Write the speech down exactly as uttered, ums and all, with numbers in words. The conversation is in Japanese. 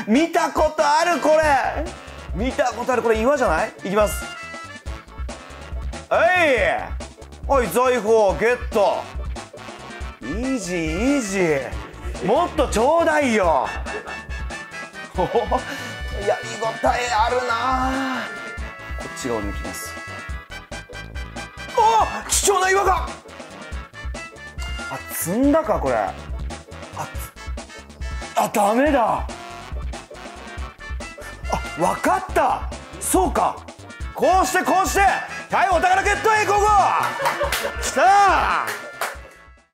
見たことあるこれ。見たことあるこれ岩じゃない？いきます。はいはい、財宝ゲット。イージーイージー。もっとちょうだいよ。やりごたえあるな。こっち側に行きます。お、貴重な岩が。あ、積んだかこれ。あ、あ、ダメだ。あ、わかった。そうか。こうしてこうして。はい、お宝ゲットへ行こう。きたー。